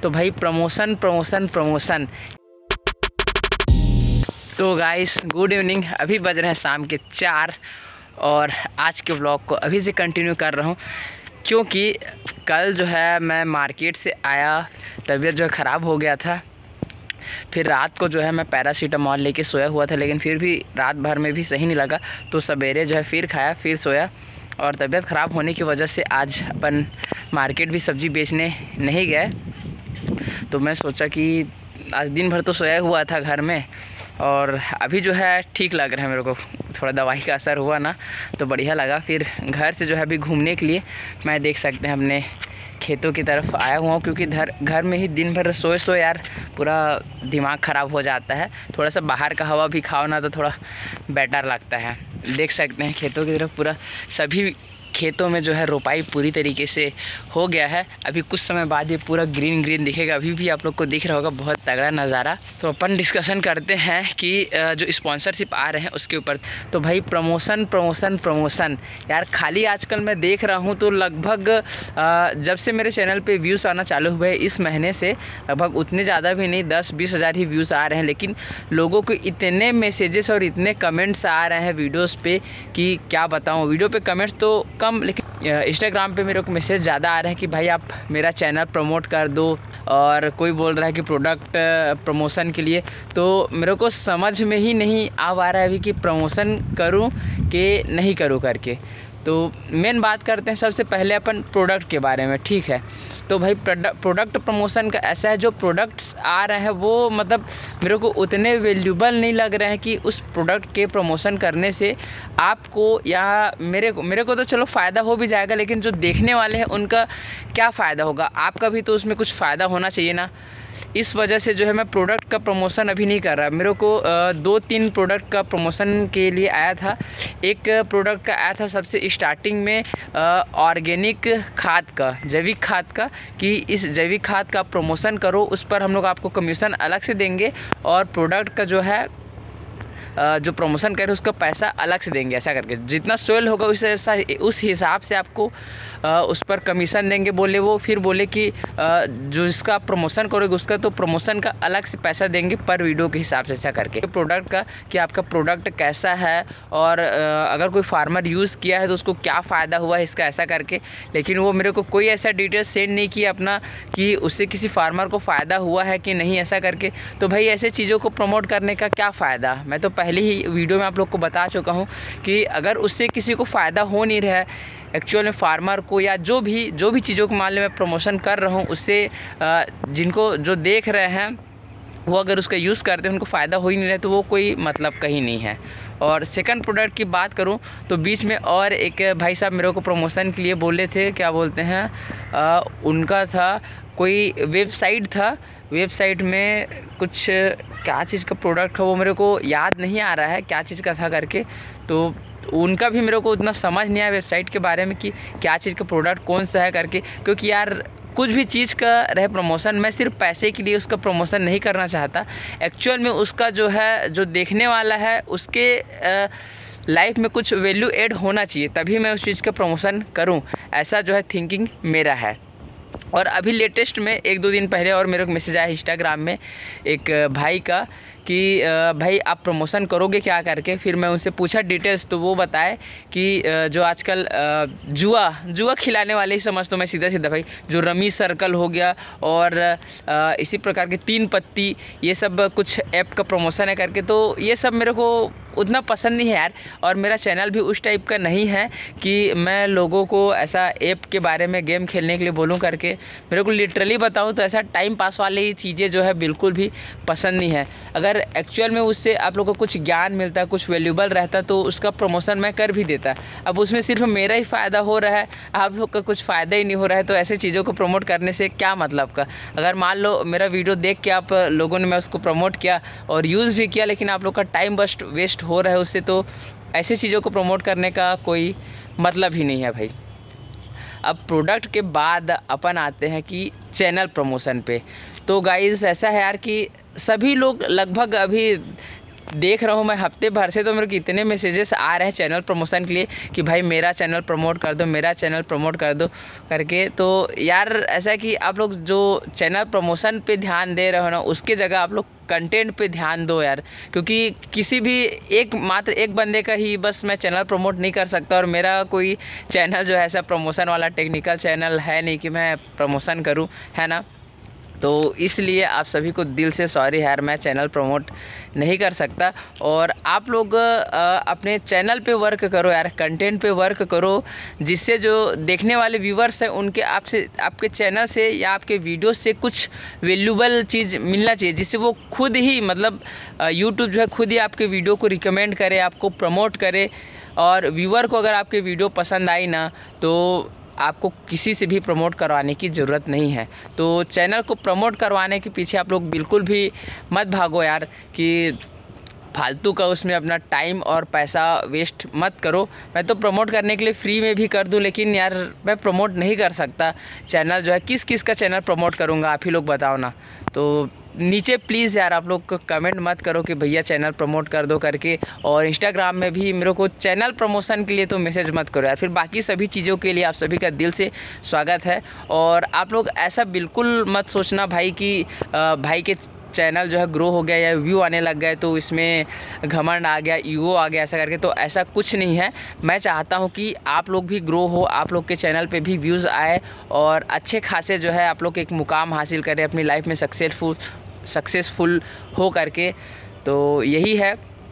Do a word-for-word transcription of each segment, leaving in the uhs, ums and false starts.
तो भाई promotion promotion promotion. तो गाइस गुड इवनिंग, अभी बज रहे हैं शाम के चार और आज के व्लॉग को अभी से कंटिन्यू कर रहा हूँ क्योंकि कल जो है मैं मार्केट से आया, तबीयत जो है ख़राब हो गया था। फिर रात को जो है मैं पैरासीटामॉल लेके सोया हुआ था, लेकिन फिर भी रात भर में भी सही नहीं लगा, तो सवेरे जो है फिर खाया, फिर सोया और तबीयत ख़राब होने की वजह से आज अपन मार्केट भी सब्ज़ी बेचने नहीं गए। तो मैं सोचा कि आज दिन भर तो सोया हुआ था घर में और अभी जो है ठीक लग रहा है मेरे को, थोड़ा दवाई का असर हुआ ना तो बढ़िया लगा। फिर घर से जो है अभी घूमने के लिए मैं देख सकते हैं अपने खेतों की तरफ आया हुआ हूँ, क्योंकि घर घर में ही दिन भर सोए सोए यार पूरा दिमाग ख़राब हो जाता है। थोड़ा सा बाहर का हवा भी खाओ ना तो थोड़ा बेटर लगता है। देख सकते हैं खेतों की तरफ, पूरा सभी खेतों में जो है रोपाई पूरी तरीके से हो गया है। अभी कुछ समय बाद ये पूरा ग्रीन ग्रीन दिखेगा, अभी भी आप लोग को दिख रहा होगा, बहुत तगड़ा नज़ारा। तो अपन डिस्कशन करते हैं कि जो स्पॉन्सरशिप आ रहे हैं उसके ऊपर। तो भाई प्रमोशन प्रमोशन प्रमोशन यार, खाली आजकल मैं देख रहा हूँ तो लगभग जब से मेरे चैनल पे व्यूज़ आना चालू हुए इस महीने से लगभग उतने ज़्यादा भी नहीं, दस बीस हज़ार ही व्यूज़ आ रहे हैं, लेकिन लोगों को इतने मैसेजेस और इतने कमेंट्स आ रहे हैं वीडियोज़ पे कि क्या बताऊँ। वीडियो पे कमेंट्स तो कम, लेकिन इंस्टाग्राम पे मेरे को मैसेज ज़्यादा आ रहे हैं कि भाई आप मेरा चैनल प्रमोट कर दो, और कोई बोल रहा है कि प्रोडक्ट प्रमोशन के लिए। तो मेरे को समझ में ही नहीं आ पा रहा है अभी कि प्रमोशन करूं कि नहीं करूं करके। तो मेन बात करते हैं सबसे पहले अपन प्रोडक्ट के बारे में, ठीक है। तो भाई प्रोडक्ट प्रमोशन का ऐसा है, जो प्रोडक्ट्स आ रहे हैं वो मतलब मेरे को उतने वैल्यूबल नहीं लग रहे हैं कि उस प्रोडक्ट के प्रमोशन करने से आपको या मेरे को मेरे को तो चलो फ़ायदा हो भी जाएगा, लेकिन जो देखने वाले हैं उनका क्या फ़ायदा होगा, आपका भी तो उसमें कुछ फ़ायदा होना चाहिए ना। इस वजह से जो है मैं प्रोडक्ट का प्रमोशन अभी नहीं कर रहा। मेरे को दो तीन प्रोडक्ट का प्रमोशन के लिए आया था। एक प्रोडक्ट का आया था सबसे स्टार्टिंग में ऑर्गेनिक खाद का, जैविक खाद का, कि इस जैविक खाद का प्रमोशन करो, उस पर हम लोग आपको कमीशन अलग से देंगे और प्रोडक्ट का जो है जो प्रमोशन करे उसका पैसा अलग से देंगे। ऐसा करके जितना सेल होगा उस ऐसा उस हिसाब से आपको उस पर कमीशन देंगे बोले वो। फिर बोले कि जो इसका प्रमोशन करोगे उसका तो प्रमोशन का अलग से पैसा देंगे पर वीडियो के हिसाब से। ऐसा करके प्रोडक्ट का कि आपका प्रोडक्ट कैसा है और अगर कोई फार्मर यूज़ किया है तो उसको क्या फ़ायदा हुआ है इसका, ऐसा करके। लेकिन वो मेरे को कोई ऐसा डिटेल सेंड नहीं किया अपना कि उससे किसी फार्मर को फ़ायदा हुआ है कि नहीं, ऐसा करके। तो भाई ऐसे चीज़ों को प्रमोट करने का क्या फ़ायदा, मैं तो पहले ही वीडियो में आप लोग को बता चुका हूँ कि अगर उससे किसी को फ़ायदा हो नहीं रहा है एक्चुअल में फार्मर को, या जो भी जो भी चीज़ों को मान लो मैं प्रमोशन कर रहा हूँ उससे जिनको जो देख रहे हैं वो अगर उसका यूज़ करते हैं उनको फ़ायदा हो ही नहीं रहा, तो वो कोई मतलब कहीं नहीं है। और सेकंड प्रोडक्ट की बात करूं तो बीच में और एक भाई साहब मेरे को प्रमोशन के लिए बोले थे, क्या बोलते हैं आ, उनका था कोई वेबसाइट था, वेबसाइट में कुछ क्या चीज़ का प्रोडक्ट है वो मेरे को याद नहीं आ रहा है क्या चीज़ का था करके। तो उनका भी मेरे को उतना समझ नहीं आया वेबसाइट के बारे में कि क्या चीज़ का प्रोडक्ट कौन सा है करके, क्योंकि यार कुछ भी चीज़ का रहे प्रमोशन, मैं सिर्फ पैसे के लिए उसका प्रमोशन नहीं करना चाहता। एक्चुअल में उसका जो है जो देखने वाला है उसके लाइफ में कुछ वैल्यू ऐड होना चाहिए, तभी मैं उस चीज़ का प्रमोशन करूं, ऐसा जो है थिंकिंग मेरा है। और अभी लेटेस्ट में एक दो दिन पहले और मेरे को मैसेज आया इंस्टाग्राम में एक भाई का कि भाई आप प्रमोशन करोगे क्या करके। फिर मैं उनसे पूछा डिटेल्स, तो वो बताए कि जो आजकल जुआ जुआ खिलाने वाले ही समझ, तो मैं सीधा सीधा भाई जो रमी सर्कल हो गया और इसी प्रकार के तीन पत्ती, ये सब कुछ ऐप का प्रमोशन है करके। तो ये सब मेरे को उतना पसंद नहीं है यार, और मेरा चैनल भी उस टाइप का नहीं है कि मैं लोगों को ऐसा ऐप के बारे में गेम खेलने के लिए बोलूं करके। मेरे को लिटरली बताऊं तो ऐसा टाइम पास वाली ही चीज़ें जो है बिल्कुल भी पसंद नहीं है। अगर एक्चुअल में उससे आप लोगों को कुछ ज्ञान मिलता, कुछ वैल्यूबल रहता तो उसका प्रमोशन मैं कर भी देता। अब उसमें सिर्फ मेरा ही फ़ायदा हो रहा है, आप लोग का कुछ फ़ायदा ही नहीं हो रहा है, तो ऐसे चीज़ों को प्रमोट करने से क्या मतलब का। अगर मान लो मेरा वीडियो देख के आप लोगों ने मैं उसको प्रमोट किया और यूज़ भी किया, लेकिन आप लोग का टाइम बस्ट वेस्ट हो रहा है उससे, तो ऐसे चीज़ों को प्रमोट करने का कोई मतलब ही नहीं है भाई। अब प्रोडक्ट के बाद अपन आते हैं कि चैनल प्रमोशन पे। तो गाइस ऐसा है यार कि सभी लोग लगभग अभी देख रहा हूँ मैं हफ्ते भर से, तो मेरे को इतने मैसेजेस आ रहे हैं चैनल प्रमोशन के लिए कि भाई मेरा चैनल प्रमोट कर दो, मेरा चैनल प्रमोट कर दो करके। तो यार ऐसा है कि आप लोग जो चैनल प्रमोशन पे ध्यान दे रहे हो ना, उसके जगह आप लोग कंटेंट पे ध्यान दो यार, क्योंकि किसी भी एक मात्र एक बंदे का ही बस मैं चैनल प्रमोट नहीं कर सकता, और मेरा कोई चैनल जो है ऐसा प्रमोशन वाला टेक्निकल चैनल है नहीं कि मैं प्रमोशन करूं, है ना। तो इसलिए आप सभी को दिल से सॉरी यार, मैं चैनल प्रमोट नहीं कर सकता। और आप लोग अपने चैनल पे वर्क करो यार, कंटेंट पे वर्क करो, जिससे जो देखने वाले व्यूवर्स हैं उनके आपसे, आपके चैनल से या आपके वीडियो से कुछ वैल्यूबल चीज़ मिलना चाहिए, जिससे वो खुद ही मतलब यूट्यूब जो है खुद ही आपके वीडियो को रिकमेंड करे, आपको प्रमोट करे। और व्यूवर को अगर आपके वीडियो पसंद आई ना, तो आपको किसी से भी प्रमोट करवाने की ज़रूरत नहीं है। तो चैनल को प्रमोट करवाने के पीछे आप लोग बिल्कुल भी मत भागो यार, कि फालतू का उसमें अपना टाइम और पैसा वेस्ट मत करो। मैं तो प्रमोट करने के लिए फ्री में भी कर दूं, लेकिन यार मैं प्रमोट नहीं कर सकता चैनल जो है। किस किस का चैनल प्रमोट करूंगा, आप ही लोग बताओ ना। तो नीचे प्लीज़ यार आप लोग कमेंट मत करो कि भैया चैनल प्रमोट कर दो करके, और इंस्टाग्राम में भी मेरे को चैनल प्रमोशन के लिए तो मैसेज मत करो यार। फिर बाकी सभी चीज़ों के लिए आप सभी का दिल से स्वागत है। और आप लोग ऐसा बिल्कुल मत सोचना भाई कि भाई के चैनल जो है ग्रो हो गया या व्यू आने लग गए तो इसमें घमंड आ गया, ईगो आ गया ऐसा करके। तो ऐसा कुछ नहीं है। मैं चाहता हूं कि आप लोग भी ग्रो हो, आप लोग के चैनल पे भी व्यूज़ आए, और अच्छे खासे जो है आप लोग एक मुकाम हासिल करें अपनी लाइफ में, सक्सेसफुल सक्सेसफुल हो करके। तो यही है।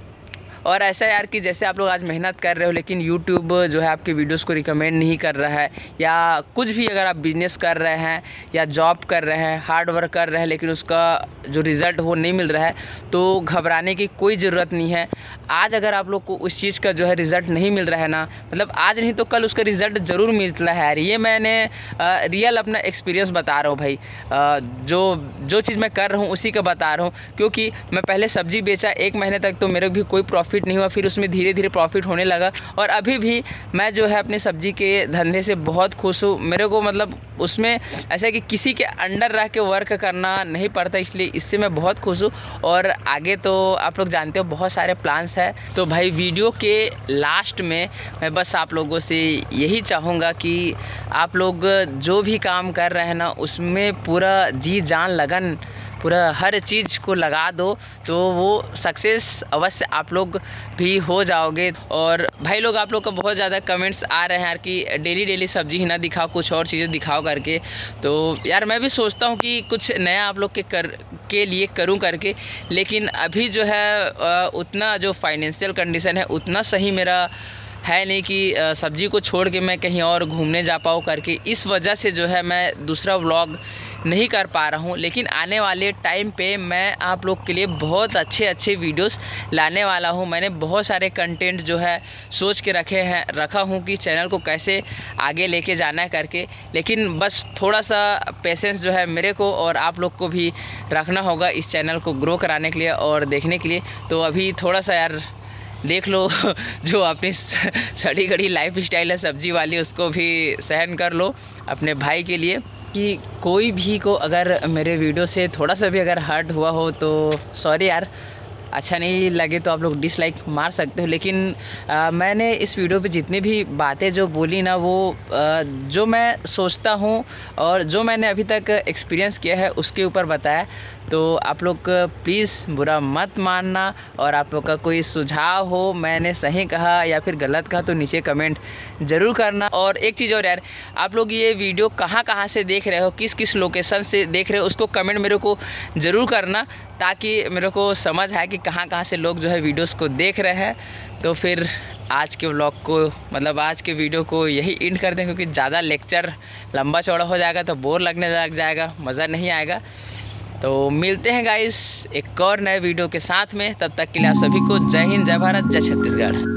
और ऐसा यार कि जैसे आप लोग आज मेहनत कर रहे हो, लेकिन यूट्यूब जो है आपके वीडियोस को रिकमेंड नहीं कर रहा है, या कुछ भी अगर आप बिजनेस कर रहे हैं या जॉब कर रहे हैं, हार्ड वर्क कर रहे हैं, लेकिन उसका जो रिज़ल्ट हो नहीं मिल रहा है, तो घबराने की कोई ज़रूरत नहीं है। आज अगर आप लोग को उस चीज़ का जो है रिज़ल्ट नहीं मिल रहा है ना, मतलब आज नहीं तो कल उसका रिज़ल्ट ज़रूर मिलता है यार। ये मैंने आ, रियल अपना एक्सपीरियंस बता रहा हूँ भाई। आ, जो जो चीज़ मैं कर रहा हूँ उसी का बता रहा हूँ, क्योंकि मैं पहले सब्ज़ी बेचा एक महीने तक, तो मेरे भी कोई प्रॉफिट नहीं हुआ। फिर उसमें धीरे धीरे प्रॉफिट होने लगा, और अभी भी मैं जो है अपनी सब्जी के धंधे से बहुत खुश हूँ। मेरे को मतलब उसमें ऐसा है कि किसी के अंडर रह के वर्क करना नहीं पड़ता, इसलिए इससे मैं बहुत खुश हूँ। और आगे तो आप लोग जानते हो बहुत सारे प्लान्स हैं। तो भाई वीडियो के लास्ट में मैं बस आप लोगों से यही चाहूँगा कि आप लोग जो भी काम कर रहे हैं ना, उसमें पूरा जी जान लगन पूरा हर चीज़ को लगा दो, तो वो सक्सेस अवश्य आप लोग भी हो जाओगे। और भाई लोग आप लोग का बहुत ज़्यादा कमेंट्स आ रहे हैं यार कि डेली डेली सब्जी ही ना दिखाओ, कुछ और चीज़ें दिखाओ करके। तो यार मैं भी सोचता हूँ कि कुछ नया आप लोग के कर के लिए करूँ करके, लेकिन अभी जो है उतना जो फाइनेंशियल कंडीशन है उतना सही मेरा है नहीं कि सब्जी को छोड़ के मैं कहीं और घूमने जा पाऊँ करके। इस वजह से जो है मैं दूसरा व्लॉग नहीं कर पा रहा हूँ। लेकिन आने वाले टाइम पे मैं आप लोग के लिए बहुत अच्छे अच्छे वीडियोस लाने वाला हूँ। मैंने बहुत सारे कंटेंट जो है सोच के रखे हैं रखा हूँ कि चैनल को कैसे आगे लेके जाना है करके। लेकिन बस थोड़ा सा पेशेंस जो है मेरे को और आप लोग को भी रखना होगा इस चैनल को ग्रो कराने के लिए और देखने के लिए। तो अभी थोड़ा सा यार देख लो जो अपनी सड़ी गड़ी लाइफ स्टाइल है सब्जी वाली, उसको भी सहन कर लो अपने भाई के लिए। कि कोई भी को अगर मेरे वीडियो से थोड़ा सा भी अगर हर्ट हुआ हो तो सॉरी यार, अच्छा नहीं लगे तो आप लोग डिसलाइक मार सकते हो। लेकिन आ, मैंने इस वीडियो पे जितनी भी बातें जो बोली ना, वो आ, जो मैं सोचता हूँ और जो मैंने अभी तक एक्सपीरियंस किया है उसके ऊपर बताया। तो आप लोग प्लीज़ बुरा मत मानना, और आप लोग का कोई सुझाव हो, मैंने सही कहा या फिर गलत कहा, तो नीचे कमेंट ज़रूर करना। और एक चीज़ और यार, आप लोग ये वीडियो कहाँ कहाँ से देख रहे हो, किस किस लोकेशन से देख रहे हो, उसको कमेंट मेरे को ज़रूर करना, ताकि मेरे को समझ आए कि कहाँ कहाँ से लोग जो है वीडियोस को देख रहे हैं। तो फिर आज के व्लॉग को मतलब आज के वीडियो को यही एंड कर दें, क्योंकि ज़्यादा लेक्चर लंबा चौड़ा हो जाएगा तो बोर लगने लग जाएगा, मज़ा नहीं आएगा। तो मिलते हैं गाइस एक और नए वीडियो के साथ में, तब तक के लिए आप सभी को जय हिंद, जय भारत, जय छत्तीसगढ़।